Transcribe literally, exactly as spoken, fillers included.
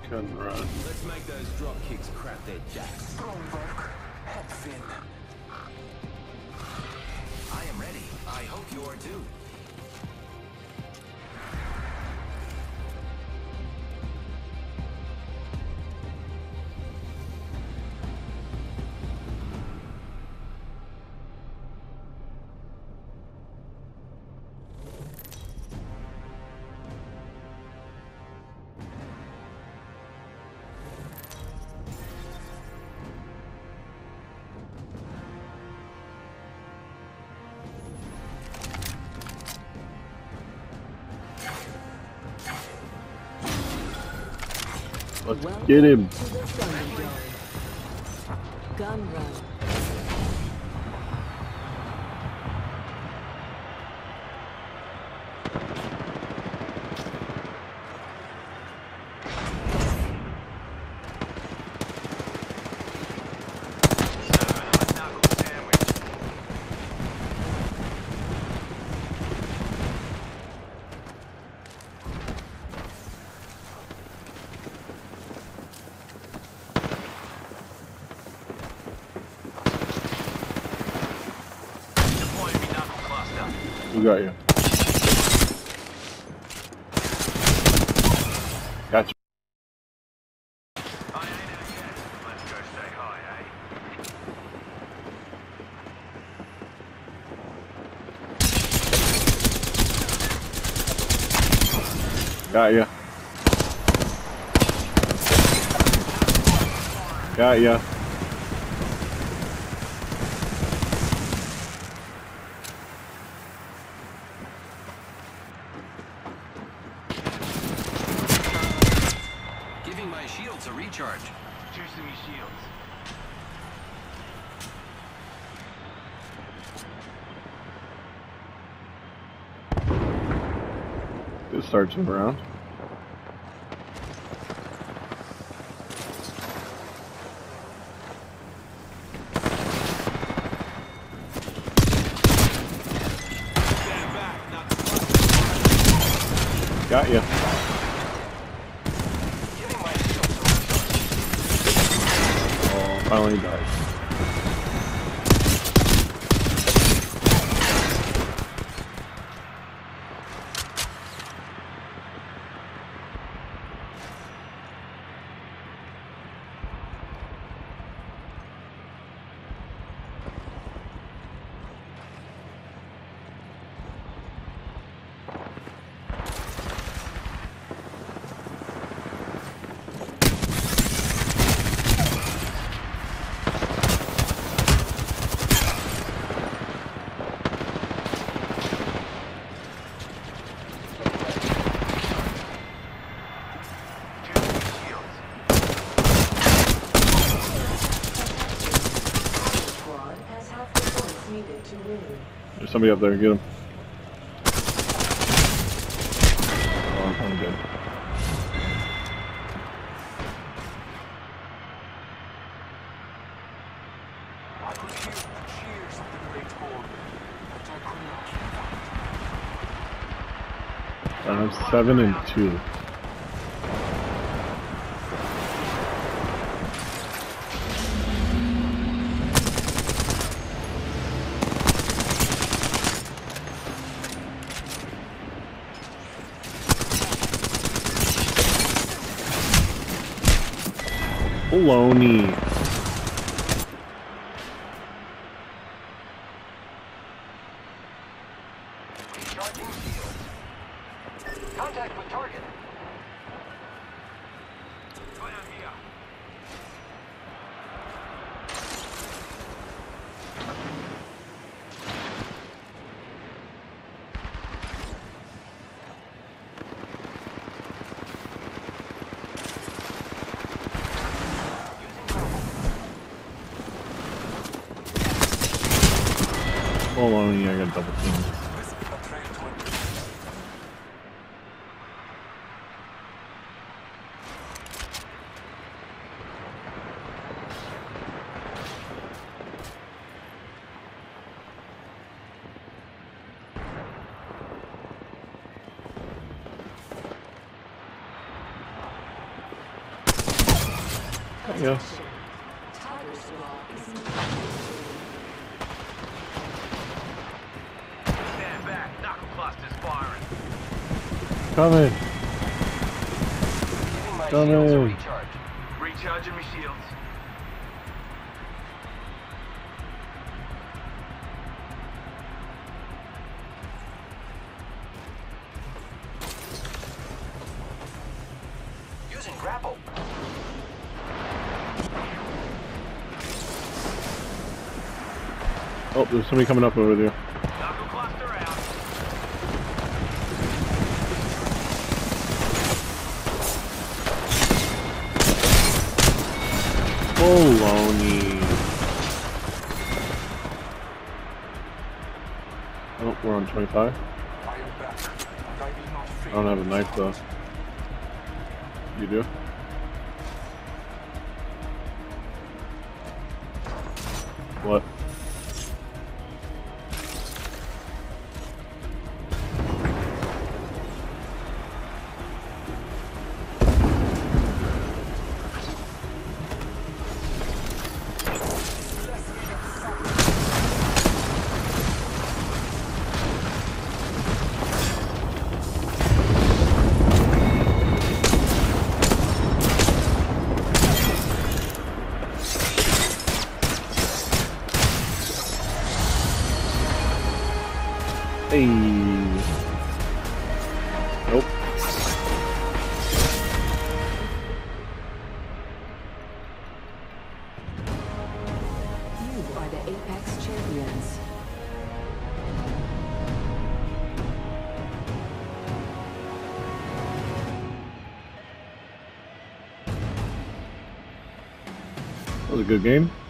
Couldn't run. Let's make those drop kicks crap their jacks. Strong work. Head fin. I am ready. I hope you are too. Let's Welcome get him. to the Thunderdome. Gun run. We got you. Got you. Got ya. Got ya. Giving my shields a recharge. Juicing me shields. It starts around. Got ya. Oh, finally died. Squad has half the points needed to win. There's somebody up there. Get him. Oh, I'm good. I could hear the cheers of the great horde, but I could not keep up. I'm seven and two. Baloney. Recharging shields. Contact with target. Fire here. Baloney, I got double teamed. Yeah. Tiger Squad is in Stand back. Knuckle cluster's firing. Coming. Giving my Come shields a in. recharge. Recharging my shields. Using grapple. Oh, there's somebody coming up over there. Knuckle cluster out. Baloney. Oh, we're on twenty-five. I am back. And I will not fail. I don't have a knife though. You do? What? Hey. Nope. You are the Apex champions. That was a good game.